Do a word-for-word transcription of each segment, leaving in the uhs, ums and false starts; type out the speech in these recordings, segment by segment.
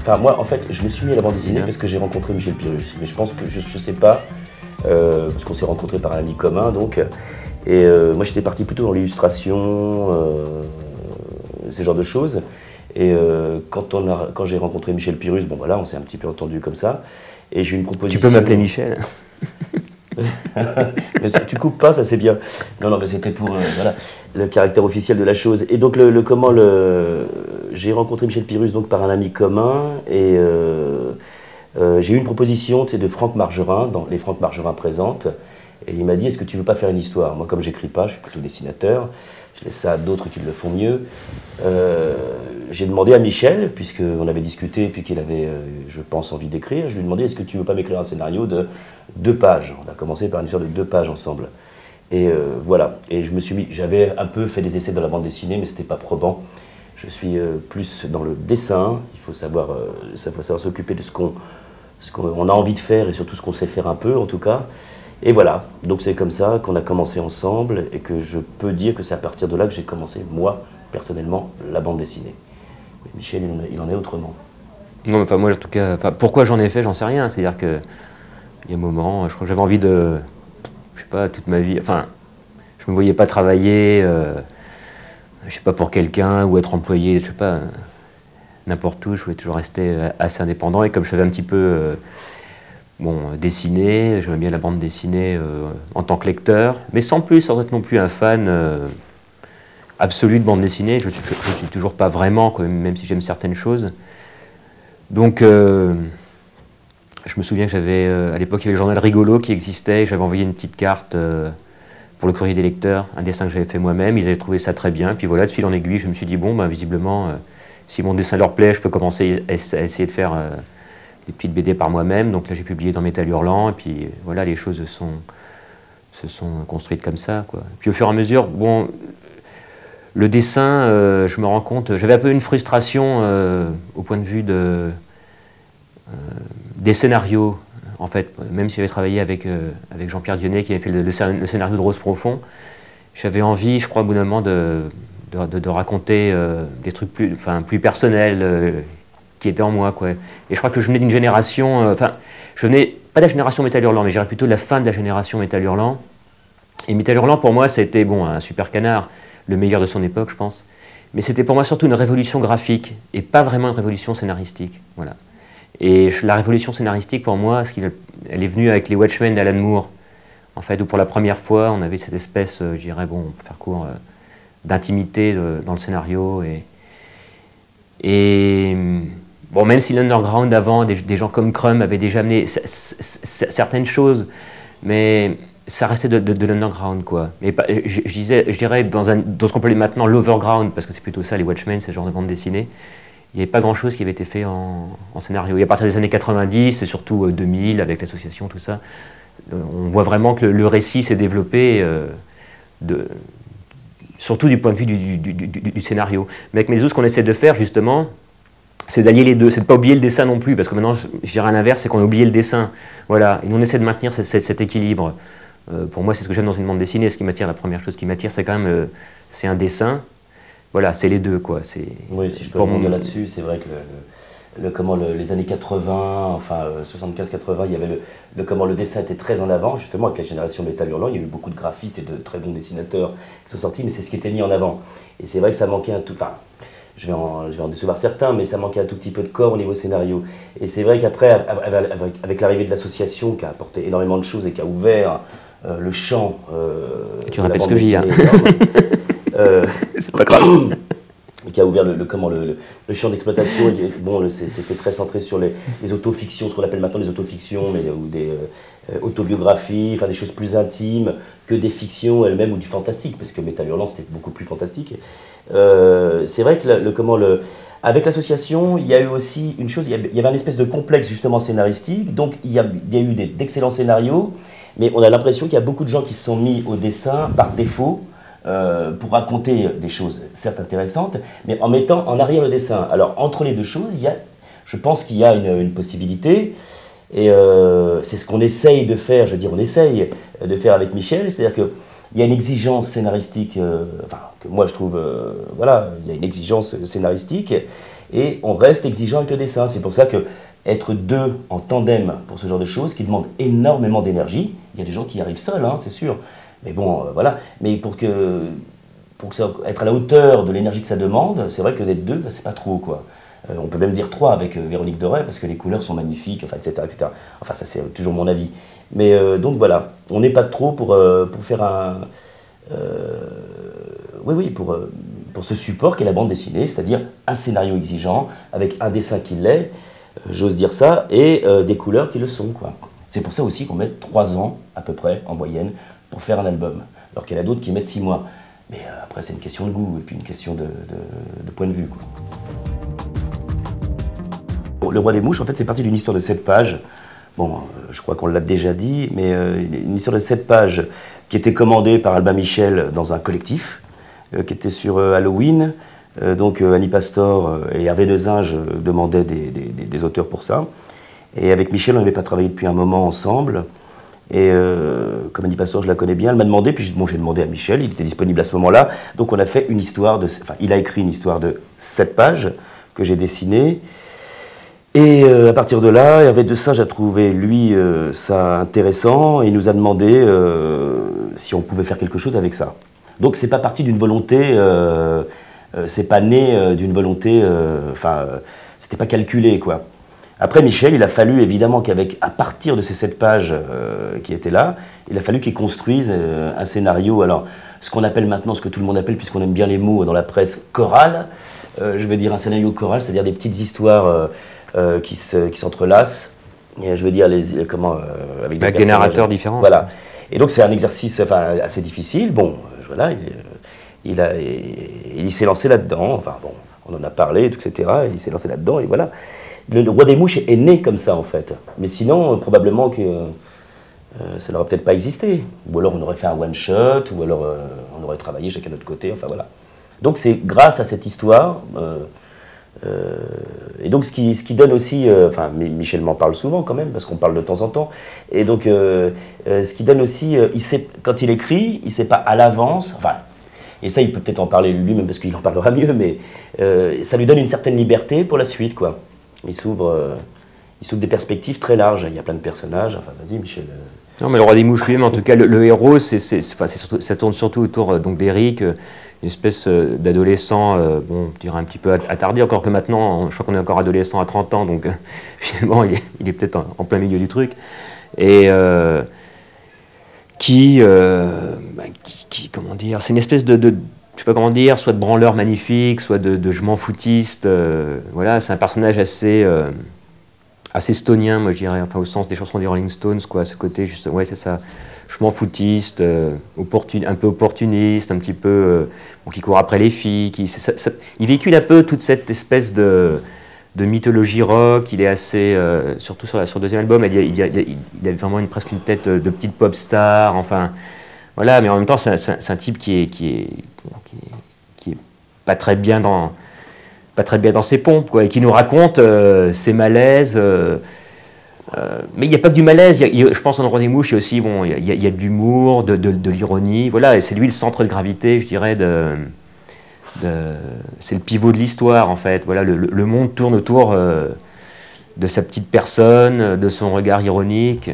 enfin moi en fait je me suis mis à la bande dessinée parce que j'ai rencontré Michel Pyrrhus, mais je pense que je, je sais pas, euh, parce qu'on s'est rencontrés par un ami commun donc, et euh, moi j'étais parti plutôt dans l'illustration, euh, ce genre de choses, et euh, quand, on a, quand j'ai rencontré Michel Pyrrhus, bon voilà, on s'est un petit peu entendu comme ça, et j'ai eu une proposition... Tu peux m'appeler Michel. Mais tu coupes pas, ça c'est bien. Non, non, mais c'était pour euh, voilà, le caractère officiel de la chose. Et donc, le, le comment le, j'ai rencontré Michel Pyrrhus donc par un ami commun, et euh, euh, j'ai eu une proposition de Franck Margerin, dans Les Franck Margerin présentent, et il m'a dit, est-ce que tu veux pas faire une histoire? Moi, comme j'écris pas, je suis plutôt dessinateur, je laisse ça à d'autres qui le font mieux. Euh, j'ai demandé à Michel, puisqu'on avait discuté, puis qu'il avait, euh, je pense, envie d'écrire, je lui ai demandé, est-ce que tu veux pas m'écrire un scénario de deux pages? On a commencé par une histoire de deux pages ensemble. Et euh, voilà, et je me suis mis, j'avais un peu fait des essais dans la bande dessinée, mais c'était pas probant. Je suis euh, plus dans le dessin, il faut savoir, euh, ça faut savoir s'occuper de ce qu'on ce qu'on a envie de faire, et surtout ce qu'on sait faire un peu, en tout cas. Et voilà, donc c'est comme ça qu'on a commencé ensemble, et que je peux dire que c'est à partir de là que j'ai commencé, moi, personnellement, la bande dessinée. Mais Michel, il en, il en est autrement. Non, enfin moi, en tout cas, enfin, pourquoi j'en ai fait, j'en sais rien. C'est-à-dire que il y a un moment, je crois que j'avais envie de, je sais pas, toute ma vie, enfin, je me voyais pas travailler, euh, je sais pas, pour quelqu'un, ou être employé, je sais pas, n'importe où. Je voulais toujours rester assez indépendant, et comme je savais un petit peu... Euh, Bon, dessiner, j'aimais bien la bande dessinée euh, en tant que lecteur, mais sans plus, sans être non plus un fan euh, absolu de bande dessinée. Je ne suis, je, je suis toujours pas vraiment, quoi, même si j'aime certaines choses. Donc, euh, je me souviens que j'avais, euh, à l'époque, il y avait le journal Rigolo qui existait, j'avais envoyé une petite carte euh, pour le courrier des lecteurs, un dessin que j'avais fait moi-même, ils avaient trouvé ça très bien, puis voilà, de fil en aiguille, je me suis dit, bon, ben, visiblement, euh, si mon dessin leur plaît, je peux commencer à, à essayer de faire... Euh, des petites B D par moi-même, donc là j'ai publié dans Métal Hurlant, et puis voilà, les choses sont, se sont construites comme ça, quoi. Puis au fur et à mesure, bon, le dessin, euh, je me rends compte, j'avais un peu une frustration euh, au point de vue de, euh, des scénarios, en fait, même si j'avais travaillé avec, euh, avec Jean-Pierre Dionnet qui avait fait le, le, le scénario de Rose Profond, j'avais envie, je crois, au bout d'un moment, de, de, de, de raconter euh, des trucs plus, enfin, plus personnels, euh, qui était en moi, quoi. Et je crois que je venais d'une génération, euh, enfin, je venais pas de la génération Métal Hurlant, mais je dirais plutôt de la fin de la génération Métal Hurlant. Et Métal Hurlant, pour moi, ça a été, bon, un super canard, le meilleur de son époque, je pense. Mais c'était pour moi surtout une révolution graphique, et pas vraiment une révolution scénaristique, voilà. Et je, la révolution scénaristique, pour moi, elle est venue avec les Watchmen d'Alan Moore, en fait, où pour la première fois, on avait cette espèce, euh, je dirais, bon, pour faire court, euh, d'intimité euh, dans le scénario, et... et bon, même si l'underground avant, des, des gens comme Crumb avaient déjà amené certaines choses, mais ça restait de, de, de l'underground, quoi. Mais je, je, disais, je dirais dans, un, dans ce qu'on peut appeler maintenant l'overground, parce que c'est plutôt ça, les Watchmen, c'est ce genre de bande dessinée, il n'y avait pas grand-chose qui avait été fait en, en scénario. Et à partir des années quatre-vingt-dix, et surtout euh, deux mille, avec l'association, tout ça, euh, on voit vraiment que le, le récit s'est développé, euh, de, surtout du point de vue du, du, du, du, du scénario. Mais avec mes autres, ce qu'on essaie de faire, justement, c'est d'allier les deux, c'est de ne pas oublier le dessin non plus, parce que maintenant, je, je dirais à l'inverse, c'est qu'on a oublié le dessin. Voilà, et nous on essaie de maintenir cet, cet, cet équilibre. Euh, pour moi, c'est ce que j'aime dans une bande dessinée, ce qui m'attire, la première chose qui m'attire, c'est quand même, euh, c'est un dessin. Voilà, c'est les deux, quoi. Oui, si je peux rebondir là-dessus, c'est vrai que le, le, comment, le, les années quatre-vingts, enfin euh, soixante-quinze quatre-vingts, il y avait le, le, comment, le dessin était très en avant, justement, avec la génération Métal Hurlant, il y a eu beaucoup de graphistes et de très bons dessinateurs qui sont sortis, mais c'est ce qui était mis en avant. Et c'est vrai que ça manquait un tout... Enfin, Je vais, en, je vais en décevoir certains, mais ça manquait un tout petit peu de corps au niveau scénario. Et c'est vrai qu'après, avec, avec l'arrivée de l'association, qui a apporté énormément de choses et qui a ouvert euh, le champ... Euh, tu rappelles ce que j'ai, hein. euh, C'est pas grave. Qui a ouvert le, le, comment, le, le, le champ d'exploitation. Bon, c'était très centré sur les, les autofictions, ce qu'on appelle maintenant les autofictions, mais, ou des euh, autobiographies, enfin des choses plus intimes que des fictions elles-mêmes ou du fantastique, parce que Métal Hurlant, c'était beaucoup plus fantastique. Euh, c'est vrai que le, le, comment, le, avec l'association, il y a eu aussi une chose, il y avait un espèce de complexe justement scénaristique, donc il y a, il y a eu d'excellents scénarios, mais on a l'impression qu'il y a beaucoup de gens qui se sont mis au dessin par défaut, Euh, pour raconter des choses certes intéressantes, mais en mettant en arrière le dessin. Alors entre les deux choses, il y a, je pense qu'il y a une, une possibilité, et euh, c'est ce qu'on essaye de faire, je veux dire on essaye de faire avec Michel, c'est-à-dire qu'il y a une exigence scénaristique, euh, enfin que moi je trouve, euh, voilà, il y a une exigence scénaristique, et on reste exigeant avec le dessin. C'est pour ça que être deux en tandem pour ce genre de choses, qui demande énormément d'énergie, il y a des gens qui y arrivent seuls, hein, c'est sûr, mais bon, euh, voilà, mais pour que, pour que ça, être à la hauteur de l'énergie que ça demande, c'est vrai que d'être deux, bah, c'est pas trop, quoi. Euh, on peut même dire trois avec euh, Véronique Doré, parce que les couleurs sont magnifiques, enfin, et cetera, et cetera. Enfin, ça c'est toujours mon avis. Mais euh, donc voilà, on n'est pas trop pour, euh, pour faire un... Euh, oui, oui, pour, euh, pour ce support qu'est la bande dessinée, c'est-à-dire un scénario exigeant, avec un dessin qui l'est, euh, j'ose dire ça, et euh, des couleurs qui le sont, quoi. C'est pour ça aussi qu'on met trois ans, à peu près, en moyenne, pour faire un album. Alors qu'il y en a d'autres qui mettent six mois. Mais euh, après, c'est une question de goût, et puis une question de, de, de point de vue, quoi. Le Roi des Mouches, en fait, c'est parti d'une histoire de sept pages. Bon, euh, je crois qu'on l'a déjà dit, mais euh, une histoire de sept pages qui était commandée par Albin Michel dans un collectif, euh, qui était sur euh, Halloween. Euh, donc euh, Annie Pastor euh, et Hervé Dezinge euh, demandaient des, des, des auteurs pour ça. Et avec Michel, on n'avait pas travaillé depuis un moment ensemble. Et euh, comme Annie Pastor, je la connais bien, elle m'a demandé, puis bon, j'ai demandé à Michel, il était disponible à ce moment-là. Donc on a fait une histoire de... Enfin, il a écrit une histoire de sept pages que j'ai dessinée. Et euh, à partir de là, Hervé Dezinge a trouvé, lui, euh, ça intéressant, et il nous a demandé euh, si on pouvait faire quelque chose avec ça. Donc c'est pas parti d'une volonté, euh, euh, c'est pas né euh, d'une volonté, enfin, euh, c'était pas calculé, quoi. Après Michel, il a fallu évidemment qu'avec, à partir de ces sept pages euh, qui étaient là, il a fallu qu'il construise euh, un scénario, alors ce qu'on appelle maintenant, ce que tout le monde appelle, puisqu'on aime bien les mots dans la presse, choral, euh, je veux dire un scénario choral, c'est-à-dire des petites histoires euh, Euh, qui s'entrelacent, se, je veux dire, les, les, comment, euh, avec, avec des, des narrateurs différents. Voilà. Et donc c'est un exercice enfin, assez difficile. Bon, euh, voilà, il, il, a, il, il s'est lancé là-dedans, enfin bon, on en a parlé, et cetera. Il s'est lancé là-dedans, et voilà. Le, le Roi des Mouches est né comme ça, en fait. Mais sinon, euh, probablement que euh, ça n'aurait peut-être pas existé. Ou alors on aurait fait un one-shot, ou alors euh, on aurait travaillé chacun de notre côté, enfin voilà. Donc c'est grâce à cette histoire... Euh, Euh, et donc ce qui, ce qui donne aussi, euh, enfin Michel m'en parle souvent quand même, parce qu'on parle de temps en temps, et donc euh, euh, ce qui donne aussi, euh, il sait, quand il écrit, il ne sait pas à l'avance, enfin, et ça il peut peut-être en parler lui-même parce qu'il en parlera mieux, mais euh, ça lui donne une certaine liberté pour la suite, quoi. Il s'ouvre euh, il s'ouvre des perspectives très larges, il y a plein de personnages, enfin vas-y Michel. Euh... Non mais le Roi des Mouches lui-même, en tout cas le, le héros, c'est, c'est, c'est, enfin, c'est surtout, ça tourne surtout autour euh, donc d'Éric, euh, une espèce euh, d'adolescent, euh, bon, je dirais un petit peu attardé, encore que maintenant, je crois qu'on est encore adolescent à trente ans, donc euh, finalement il est, il est peut-être en, en plein milieu du truc, et euh, qui, euh, bah, qui, qui, comment dire, c'est une espèce de, de, je sais pas comment dire, soit de branleur magnifique, soit de, de je m'en foutiste, euh, voilà, c'est un personnage assez... Euh, assez stonien, moi je dirais, enfin au sens des chansons des Rolling Stones, quoi, ce côté juste, ouais c'est ça, je m'en foutiste, euh, opportun, un peu opportuniste, un petit peu, euh, bon, qui court après les filles, qui, ça, ça, il véhicule un peu toute cette espèce de, de mythologie rock, il est assez, euh, surtout sur, la, sur le deuxième album, il, y a, il, y a, il a vraiment une, presque une tête de petite pop star, enfin, voilà, mais en même temps c'est un, c'est un type qui est, qui est, qui est, qui est pas très bien dans... pas très bien dans ses pompes, quoi, et qui nous raconte euh, ses malaises. Euh, euh, mais il n'y a pas que du malaise, y a, y a, je pense dans le Roi des Mouches, il y a aussi bon, y a, y a de l'humour, de, de, de l'ironie, voilà, et c'est lui le centre de gravité, je dirais, de, de, c'est le pivot de l'histoire, en fait. Voilà, le, le monde tourne autour euh, de sa petite personne, de son regard ironique.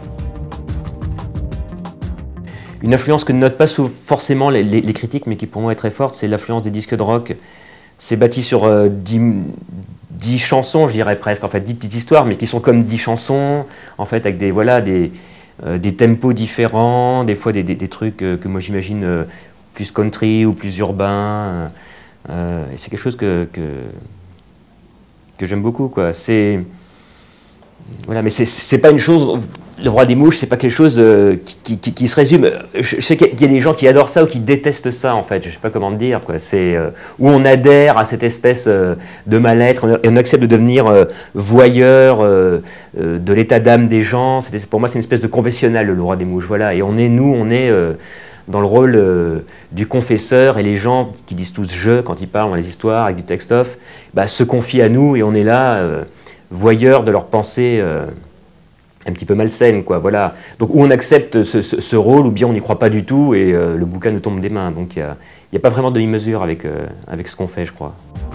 Une influence que ne notent pas forcément les, les, les critiques, mais qui pour moi est très forte, c'est l'influence des disques de rock. C'est bâti sur euh, dix, dix chansons, je dirais presque, en fait, dix petites histoires, mais qui sont comme dix chansons, en fait, avec des, voilà, des, euh, des tempos différents, des fois des, des, des trucs euh, que moi j'imagine euh, plus country ou plus urbain. Euh, et c'est quelque chose que, que, que j'aime beaucoup, quoi. C'est, voilà, mais c'est, c'est pas une chose... Le Roi des Mouches, c'est pas quelque chose euh, qui, qui, qui se résume. Je, je sais qu'il y a des gens qui adorent ça ou qui détestent ça, en fait. Je sais pas comment te dire, quoi. C'est euh, où on adhère à cette espèce euh, de mal-être et on accepte de devenir euh, voyeur euh, euh, de l'état d'âme des gens. C'est, pour moi, c'est une espèce de confessionnal, le Roi des Mouches. Voilà. Et on est, nous, on est euh, dans le rôle euh, du confesseur, et les gens qui disent tous « je » quand ils parlent dans les histoires avec du texte-off, bah, se confient à nous et on est là, euh, voyeurs de leurs pensées. Euh, un petit peu malsaine, quoi, voilà. Donc, où on accepte ce, ce, ce rôle, ou bien on n'y croit pas du tout, et euh, le bouquin nous tombe des mains. Donc, il n'y a, a pas vraiment de demi-mesure avec, euh, avec ce qu'on fait, je crois.